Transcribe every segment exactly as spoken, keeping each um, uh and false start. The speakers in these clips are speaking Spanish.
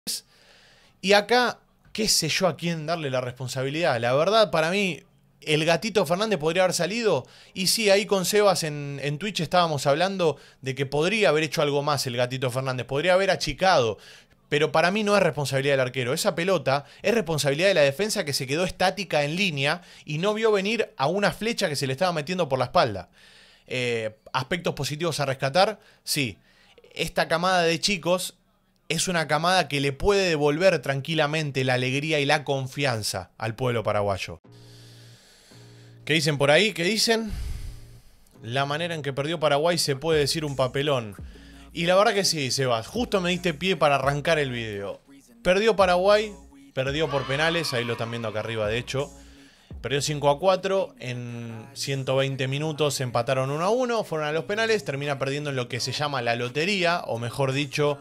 Y acá, qué sé yo a quién darle la responsabilidad. La verdad, para mí, el Gatito Fernández podría haber salido. Y sí, ahí con Sebas en, en Twitch estábamos hablando de que podría haber hecho algo más el Gatito Fernández. Podría haber achicado. Pero para mí no es responsabilidad del arquero. Esa pelota es responsabilidad de la defensa, que se quedó estática en línea y no vio venir a una flecha que se le estaba metiendo por la espalda. Eh, aspectos positivos a rescatar, sí. Esta camada de chicos es una camada que le puede devolver tranquilamente la alegría y la confianza al pueblo paraguayo. ¿Qué dicen por ahí? ¿Qué dicen? La manera en que perdió Paraguay se puede decir un papelón. Y la verdad que sí, Sebas. Justo me diste pie para arrancar el video. Perdió Paraguay, perdió por penales, ahí lo están viendo acá arriba de hecho. Perdió cinco a cuatro, en ciento veinte minutos empataron uno a uno, fueron a los penales, termina perdiendo en lo que se llama la lotería, o mejor dicho...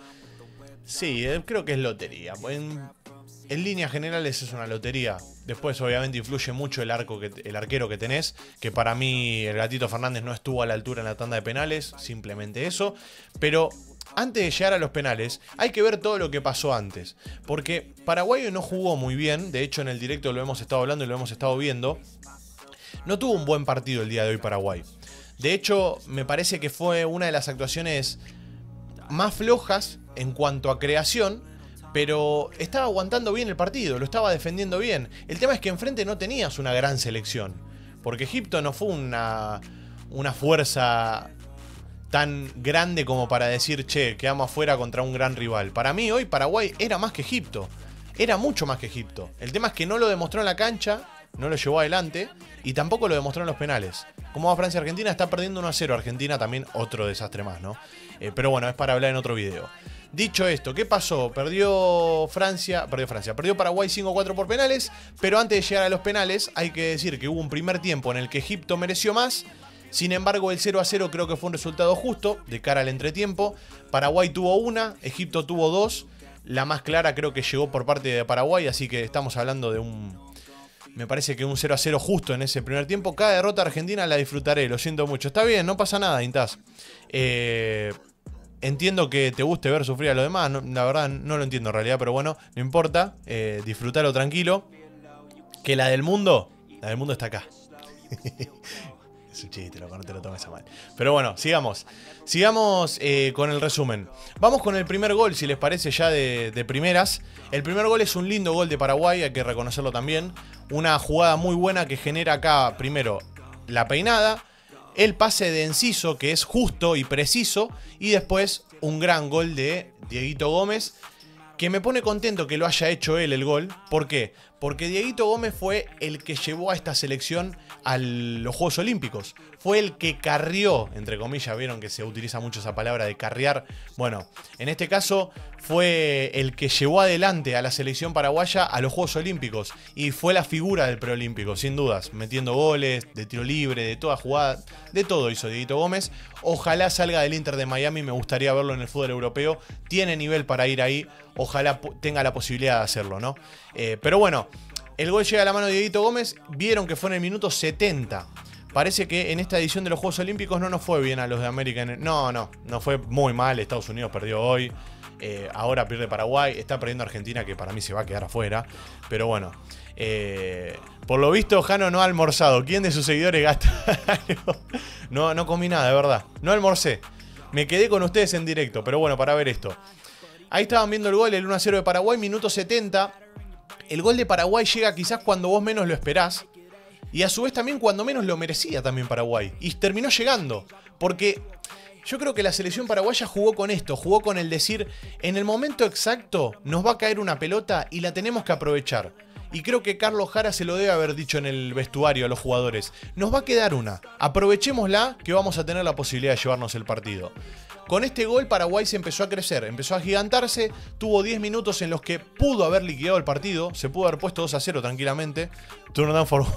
Sí, creo que es lotería. En, en líneas generales es una lotería. Después obviamente influye mucho el, arco que, el arquero que tenés, que para mí el Gatito Fernández no estuvo a la altura en la tanda de penales, simplemente eso. Pero antes de llegar a los penales hay que ver todo lo que pasó antes. Porque Paraguay no jugó muy bien, de hecho en el directo lo hemos estado hablando y lo hemos estado viendo. No tuvo un buen partido el día de hoy Paraguay. De hecho me parece que fue una de las actuaciones más flojas en cuanto a creación, pero estaba aguantando bien el partido, lo estaba defendiendo bien. El tema es que enfrente no tenías una gran selección, porque Egipto no fue una, una fuerza tan grande como para decir, che, quedamos afuera contra un gran rival. Para mí hoy Paraguay era más que Egipto, era mucho más que Egipto. El tema es que no lo demostró en la cancha, no lo llevó adelante y tampoco lo demostró en los penales. Como va Francia-Argentina, está perdiendo uno a cero. Argentina también otro desastre más, ¿no? Eh, pero bueno, es para hablar en otro video. Dicho esto, ¿qué pasó? Perdió Francia, perdió Francia, perdió Paraguay cinco a cuatro por penales, pero antes de llegar a los penales hay que decir que hubo un primer tiempo en el que Egipto mereció más. Sin embargo, el cero a cero creo que fue un resultado justo de cara al entretiempo. Paraguay tuvo una, Egipto tuvo dos. La más clara creo que llegó por parte de Paraguay, así que estamos hablando de un... Me parece que un cero a cero justo en ese primer tiempo. Cada derrota argentina la disfrutaré, lo siento mucho. Está bien, no pasa nada, Intaz. Eh... Entiendo que te guste ver sufrir a los demás, no, la verdad no lo entiendo en realidad, pero bueno, no importa, eh, disfrútalo tranquilo, que la del mundo, la del mundo está acá. Es un chiste, loco, no te lo tomes a mal. Pero bueno, sigamos, sigamos eh, con el resumen. Vamos con el primer gol, si les parece ya de, de primeras. El primer gol es un lindo gol de Paraguay, hay que reconocerlo también. Una jugada muy buena que genera acá, primero, la peinada. El pase de Enciso, que es justo y preciso. Y después un gran gol de Dieguito Gómez, que me pone contento que lo haya hecho él el gol. ¿Por qué? Porque Dieguito Gómez fue el que llevó a esta selección a los Juegos Olímpicos. Fue el que carrió, entre comillas, vieron que se utiliza mucho esa palabra de carrear. Bueno, en este caso fue el que llevó adelante a la selección paraguaya a los Juegos Olímpicos. Y fue la figura del preolímpico, sin dudas. Metiendo goles, de tiro libre, de toda jugada, de todo hizo Dieguito Gómez. Ojalá salga del Inter de Miami, me gustaría verlo en el fútbol europeo. Tiene nivel para ir ahí, ojalá tenga la posibilidad de hacerlo, ¿no? Eh, pero bueno, el gol llega a la mano de Dieguito Gómez. Vieron que fue en el minuto setenta. Parece que en esta edición de los Juegos Olímpicos no nos fue bien a los de América. No, no, no fue muy mal. Estados Unidos perdió hoy. Eh, ahora pierde Paraguay. Está perdiendo Argentina, que para mí se va a quedar afuera. Pero bueno, eh, por lo visto Jano no ha almorzado. ¿Quién de sus seguidores gasta algo? No, no comí nada, de verdad. No almorcé. Me quedé con ustedes en directo. Pero bueno, para ver esto. Ahí estaban viendo el gol, el uno a cero de Paraguay, minuto setenta. El gol de Paraguay llega quizás cuando vos menos lo esperás. Y a su vez también cuando menos lo merecía también Paraguay. Y terminó llegando. Porque yo creo que la selección paraguaya jugó con esto. Jugó con el decir, en el momento exacto nos va a caer una pelota y la tenemos que aprovechar. Y creo que Carlos Jara se lo debe haber dicho en el vestuario a los jugadores. Nos va a quedar una. Aprovechémosla que vamos a tener la posibilidad de llevarnos el partido. Con este gol Paraguay se empezó a crecer, empezó a gigantarse, tuvo diez minutos en los que pudo haber liquidado el partido, se pudo haber puesto dos a cero tranquilamente. Turn down for...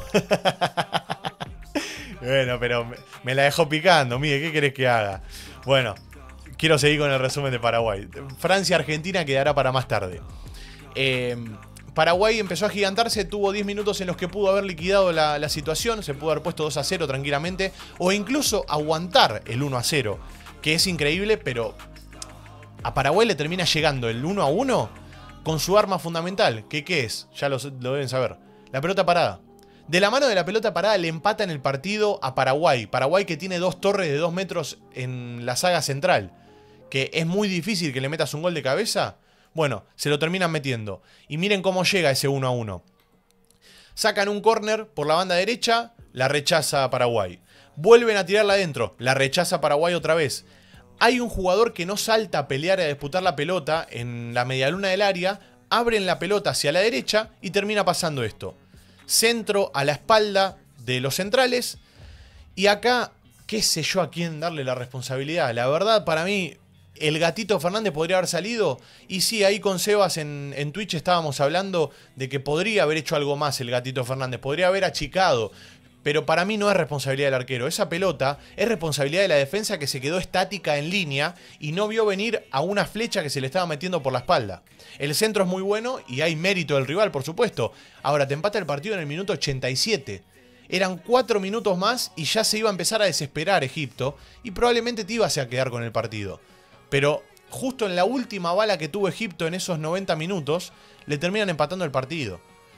Bueno, pero me, me la dejó picando, Miguel, ¿qué querés que haga? Bueno, quiero seguir con el resumen de Paraguay. Francia-Argentina quedará para más tarde. Eh, Paraguay empezó a gigantarse, tuvo diez minutos en los que pudo haber liquidado la, la situación, se pudo haber puesto dos a cero tranquilamente, o incluso aguantar el uno a cero. Que es increíble, pero a Paraguay le termina llegando el uno a uno con su arma fundamental, que ¿qué es? Ya lo, lo deben saber. La pelota parada. De la mano de la pelota parada le empatan el partido a Paraguay. Paraguay que tiene dos torres de dos metros en la saga central. Que es muy difícil que le metas un gol de cabeza. Bueno, se lo terminan metiendo. Y miren cómo llega ese uno a uno. Sacan un córner por la banda derecha, la rechaza Paraguay. Vuelven a tirarla adentro, la rechaza Paraguay otra vez. Hay un jugador que no salta a pelear y a disputar la pelota en la medialuna del área, abren la pelota hacia la derecha y termina pasando esto. Centro a la espalda de los centrales. Y acá, qué sé yo a quién darle la responsabilidad. La verdad, para mí, el Gatito Fernández podría haber salido. Y sí, ahí con Sebas en, en Twitch estábamos hablando de que podría haber hecho algo más el Gatito Fernández. Podría haber achicado. Pero para mí no es responsabilidad del arquero. Esa pelota es responsabilidad de la defensa que se quedó estática en línea y no vio venir a una flecha que se le estaba metiendo por la espalda. El centro es muy bueno y hay mérito del rival, por supuesto. Ahora, te empata el partido en el minuto ochenta y siete. Eran cuatro minutos más y ya se iba a empezar a desesperar Egipto y probablemente te ibas a quedar con el partido. Pero justo en la última bala que tuvo Egipto en esos noventa minutos, le terminan empatando el partido.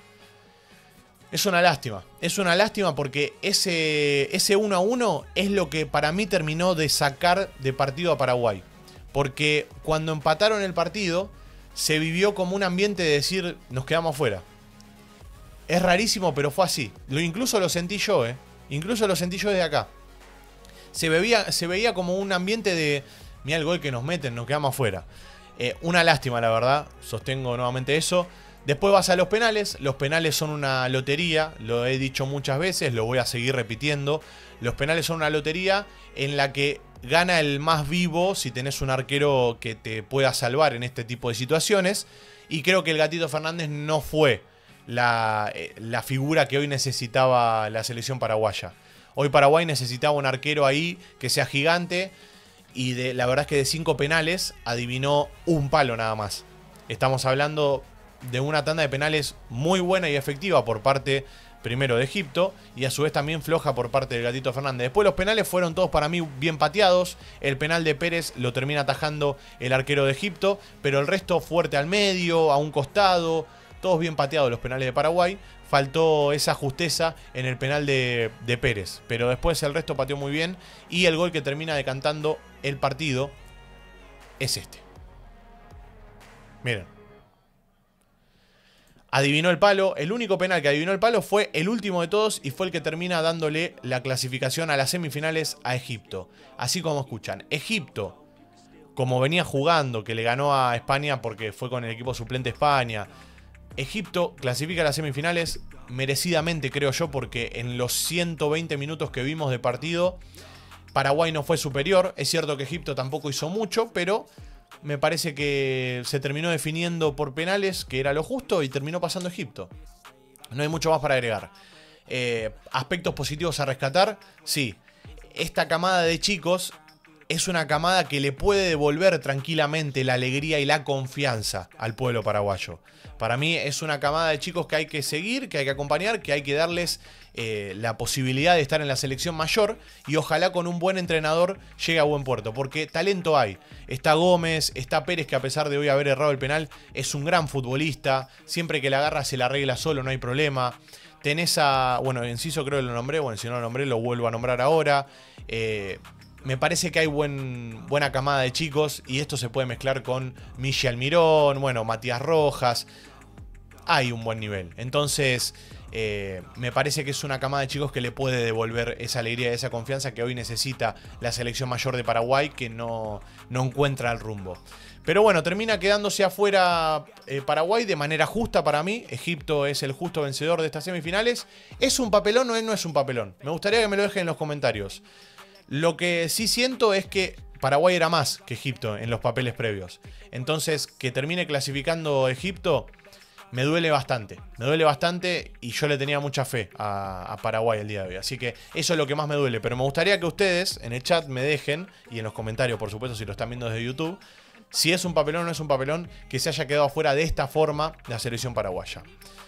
Es una lástima, es una lástima porque ese, ese uno a uno es lo que para mí terminó de sacar de partido a Paraguay. Porque cuando empataron el partido, se vivió como un ambiente de decir, nos quedamos afuera. Es rarísimo, pero fue así. Lo, incluso lo sentí yo, ¿eh? Incluso lo sentí yo desde acá. Se, bebía, se veía como un ambiente de, mirá el gol que nos meten, nos quedamos afuera. Eh, una lástima, la verdad, sostengo nuevamente eso. Después vas a los penales, los penales son una lotería, lo he dicho muchas veces, lo voy a seguir repitiendo. Los penales son una lotería en la que gana el más vivo si tenés un arquero que te pueda salvar en este tipo de situaciones. Y creo que el Gatito Fernández no fue la, la figura que hoy necesitaba la selección paraguaya. Hoy Paraguay necesitaba un arquero ahí que sea gigante y de, la verdad es que de cinco penales adivinó un palo nada más. Estamos hablando de una tanda de penales muy buena y efectiva por parte, primero, de Egipto y a su vez también floja por parte del Gatito Fernández. Después los penales fueron todos para mí bien pateados. El penal de Pérez lo termina atajando el arquero de Egipto, pero el resto fuerte al medio, a un costado, todos bien pateados los penales de Paraguay. Faltó esa justeza en el penal de, de Pérez, pero después el resto pateó muy bien y el gol que termina decantando el partido es este. Miren. Adivinó el palo, el único penal que adivinó el palo fue el último de todos y fue el que termina dándole la clasificación a las semifinales a Egipto. Así como escuchan, Egipto, como venía jugando, que le ganó a España porque fue con el equipo suplente España, Egipto clasifica a las semifinales merecidamente, creo yo, porque en los ciento veinte minutos que vimos de partido, Paraguay no fue superior. Es cierto que Egipto tampoco hizo mucho, pero me parece que se terminó definiendo por penales, que era lo justo, y terminó pasando Egipto. No hay mucho más para agregar. Eh, aspectos positivos a rescatar, sí. Esta camada de chicos es una camada que le puede devolver tranquilamente la alegría y la confianza al pueblo paraguayo. Para mí es una camada de chicos que hay que seguir, que hay que acompañar, que hay que darles eh, la posibilidad de estar en la selección mayor y ojalá con un buen entrenador llegue a buen puerto, porque talento hay. Está Gómez, está Pérez, que a pesar de hoy haber errado el penal es un gran futbolista, siempre que la agarra se la arregla solo, no hay problema. Tenés a, bueno, Enciso creo que lo nombré, bueno, si no lo nombré lo vuelvo a nombrar ahora. Eh... Me parece que hay buen, buena camada de chicos y esto se puede mezclar con Michi Almirón, bueno, Matías Rojas. Hay un buen nivel. Entonces, eh, me parece que es una camada de chicos que le puede devolver esa alegría y esa confianza que hoy necesita la selección mayor de Paraguay, que no, no encuentra el rumbo. Pero bueno, termina quedándose afuera eh, Paraguay de manera justa para mí. Egipto es el justo vencedor de estas semifinales. ¿Es un papelón o no es un papelón? Me gustaría que me lo dejen en los comentarios. Lo que sí siento es que Paraguay era más que Egipto en los papeles previos. Entonces, que termine clasificando Egipto me duele bastante. Me duele bastante y yo le tenía mucha fe a, a Paraguay el día de hoy. Así que eso es lo que más me duele. Pero me gustaría que ustedes en el chat me dejen, y en los comentarios, por supuesto, si lo están viendo desde YouTube, si es un papelón o no es un papelón que se haya quedado afuera de esta forma la selección paraguaya.